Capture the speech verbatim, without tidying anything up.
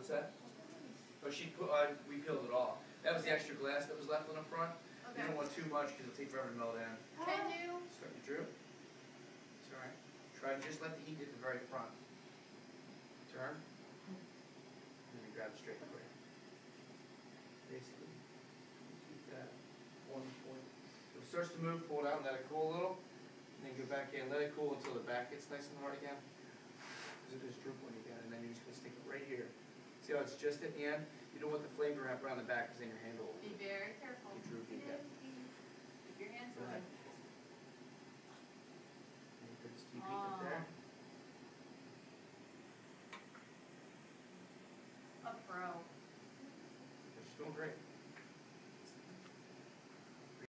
What's that? Oh, she put, uh, we peeled it off. That was the extra glass that was left on the front. Okay. You don't want too much because it'll take forever to melt in. Can you? Starting to droop. It's alright. Try to just let the heat get to the very front. Turn. And then grab it straight for you. Basically, keep that one point. If it starts to move, pull it out and let it cool a little. And then go back in. Let it cool until the back gets nice and hard again. Because it does droop when you get it. And then you're just going to stick it right here. See how it's just at the end? You don't want the flame to wrap around the back because then your handle will Be very careful. be droopy again. Keep your hands Go ahead. on. And you put this T P up there. A pro. She's doing great.